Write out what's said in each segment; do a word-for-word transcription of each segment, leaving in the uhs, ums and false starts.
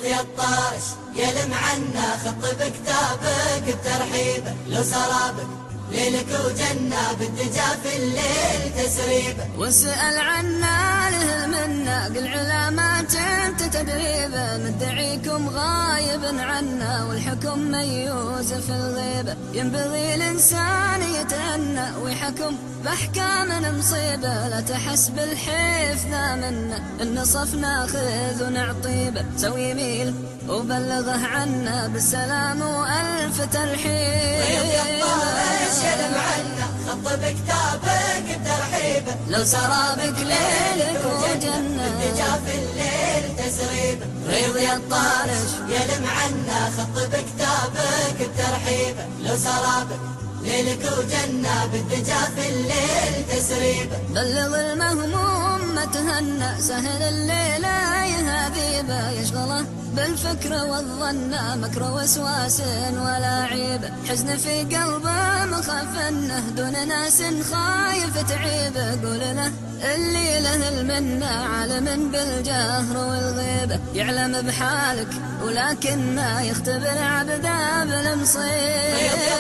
يا الطارش يلم عنا خط بكتابك بترحيبه لو سرابك ليلك وجنة بالدجا في الليل تسريبه واسأل عنا له منا قل علامات انت تدريبه مدعيكم غايب عنا والحكم ميوز في الغيبة ينبغي الإنسان يتأنى ويحكم بأحكام مصيبة لا تحس بالحيف ذا منا النصف ناخذ ونعطيبه سوي يميل وبلغه عنا بالسلام وألف ترحيب يلم عنا خط بكتابك بترحيبه لو سرابك ليلك وجنة بالدجا في الليل تسريبه ريض يا الطارش يلم عنا خط بكتابك بترحيبه لو سرابك ليلك وجنة بالدجا في الليل تسريبه بلغ المهموم ما تهنى سهل الليلة يهذيبه يشغله بالفكر والظن مكر وسواس ولا عيبه حزن في قلبه مخفنه دون ناس خايف تعيبه قول له اللي له المنة عالم بالجهر والغيبة يعلم بحالك ولكن ما يختبر عبده بالمصيبة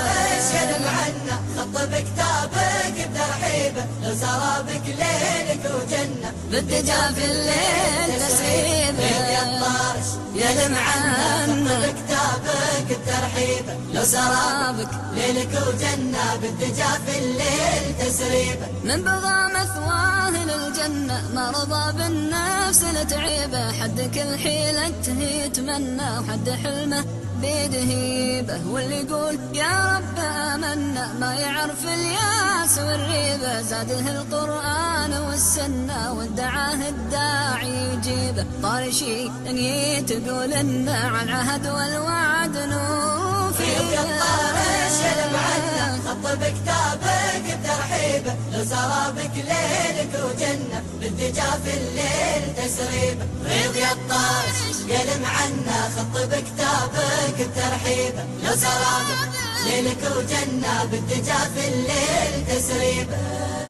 يلم عنا خط بكتابك بترحيبه لو سرابك ليلك وجنة بالدجا في الليل تسريبه يا الطارش يلم عنا خط بكتابك بترحيبه لو سرابك ليلك وجنة بالدجا في الليل تسريبه من بغى مثواه للجنة ما رضى بالنفس لتعيبه حد كل حيلته يتمنى وحد حلمه بيده هيبه واللي يقول يا رب آمنا ما يعرف الياس والريبة زاده القرآن والسنة وادعاه الداعي يجيبه طارشي ان تقول إنه على العهد والوعد نوفي الطارش يلم عنا خط بكتابك بترحيبه لو سرابك ليلك وجنة بالدجا في الليل تسريبه ريض يا الطارش يلم عنا خط بكتابك بترحيبه لو سرابك ليلك وجنة بالدجا في الليل تسريبه